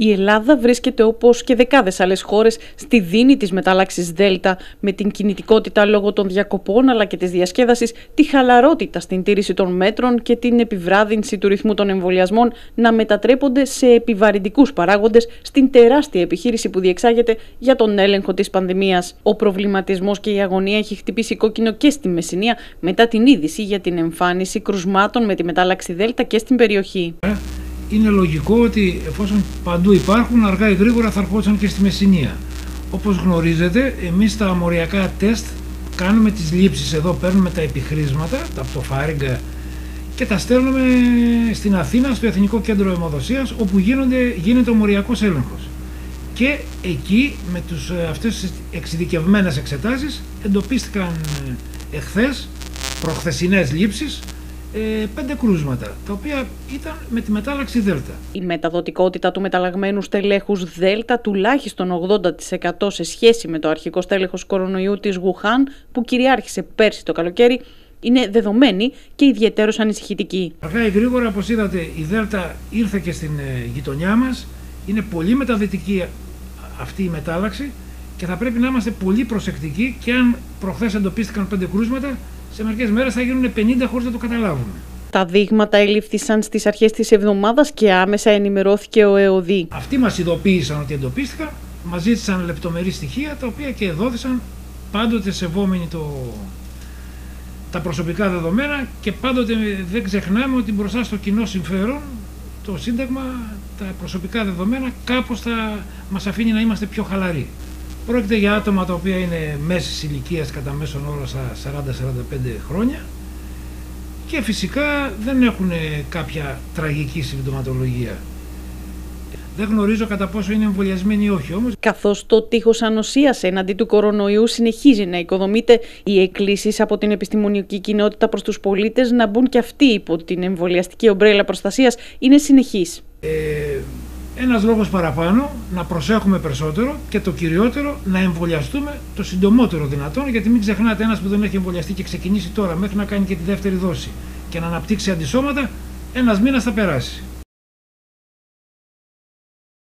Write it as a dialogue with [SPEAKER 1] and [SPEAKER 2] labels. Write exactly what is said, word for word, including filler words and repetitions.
[SPEAKER 1] Η Ελλάδα βρίσκεται, όπως και δεκάδες άλλες χώρες, στη δίνη της μετάλλαξης Δέλτα, με την κινητικότητα λόγω των διακοπών αλλά και της διασκέδασης, τη χαλαρότητα στην τήρηση των μέτρων και την επιβράδυνση του ρυθμού των εμβολιασμών να μετατρέπονται σε επιβαρυντικούς παράγοντες στην τεράστια επιχείρηση που διεξάγεται για τον έλεγχο της πανδημίας. Ο προβληματισμός και η αγωνία έχει χτυπήσει κόκκινο και στη Μεσσηνία μετά την είδηση για την εμφάνιση κρουσμάτων με τη μετάλλαξη Δέλτα και στην περιοχή.
[SPEAKER 2] Είναι λογικό ότι εφόσον παντού υπάρχουν, αργά ή γρήγορα θα ερχόντουσαν και στη Μεσσηνία. Όπως γνωρίζετε, εμείς τα αμμοριακά τεστ κάνουμε τις λήψεις εδώ, παίρνουμε τα επιχρήσματα, τα πτωφάριγγα και τα στέλνουμε στην Αθήνα, στο Εθνικό Κέντρο Αιμοδοσίας, όπου γίνονται, γίνεται ο μοριακός έλεγχος. Και εκεί, με τους, αυτές τις εξειδικευμένες εξετάσεις, εντοπίστηκαν εχθές, προχθεσινές λήψεις, πέντε κρούσματα, τα οποία ήταν με τη μετάλλαξη Δέλτα.
[SPEAKER 1] Η μεταδοτικότητα του μεταλλαγμένου στελέχους Δέλτα τουλάχιστον ογδόντα τοις εκατό σε σχέση με το αρχικό στέλεχος κορονοϊού της Γουχάν που κυριάρχησε πέρσι το καλοκαίρι είναι δεδομένη και ιδιαιτέρως ανησυχητική.
[SPEAKER 2] Αργά ή γρήγορα, όπως είδατε, η Δέλτα ήρθε και στην γειτονιά μας. Είναι πολύ μεταδυτική αυτή η μετάλλαξη και θα πρέπει να είμαστε πολύ προσεκτικοί, και αν προχθές εντοπίστηκαν πέντε κρούσματα, σε μερικές μέρες θα γίνουν πενήντα χωρίς να το καταλάβουμε.
[SPEAKER 1] Τα δείγματα ελήφθησαν στις αρχές της εβδομάδας και άμεσα ενημερώθηκε ο ΕΟΔΗ.
[SPEAKER 2] Αυτοί μας ειδοποίησαν ότι εντοπίστηκαν, μας ζήτησαν λεπτομερή στοιχεία, τα οποία και δόθησαν, πάντοτε σεβόμενοι το... τα προσωπικά δεδομένα, και πάντοτε δεν ξεχνάμε ότι μπροστά στο κοινό συμφέρον, το Σύνταγμα, τα προσωπικά δεδομένα κάπως θα μας αφήνει να είμαστε πιο χαλαροί. Πρόκειται για άτομα τα οποία είναι μέσης ηλικίας κατά μέσον όρο στα σαράντα με σαράντα πέντε χρόνια και φυσικά δεν έχουν κάποια τραγική συμπτωματολογία. Δεν γνωρίζω κατά πόσο είναι εμβολιασμένοι ή όχι όμως.
[SPEAKER 1] Καθώς το τείχος ανοσίας εναντί του κορονοϊού συνεχίζει να οικοδομείται, οι εκκλήσεις από την επιστημονική κοινότητα προς τους πολίτες να μπουν και αυτοί υπό την εμβολιαστική ομπρέλα προστασίας είναι συνεχής.
[SPEAKER 2] Ε, ένας λόγος παραπάνω να προσέχουμε περισσότερο, και το κυριότερο να εμβολιαστούμε το συντομότερο δυνατόν, γιατί μην ξεχνάτε, ένας που δεν έχει εμβολιαστεί και ξεκινήσει τώρα μέχρι να κάνει και τη δεύτερη δόση και να αναπτύξει αντισώματα, ένας μήνας θα περάσει.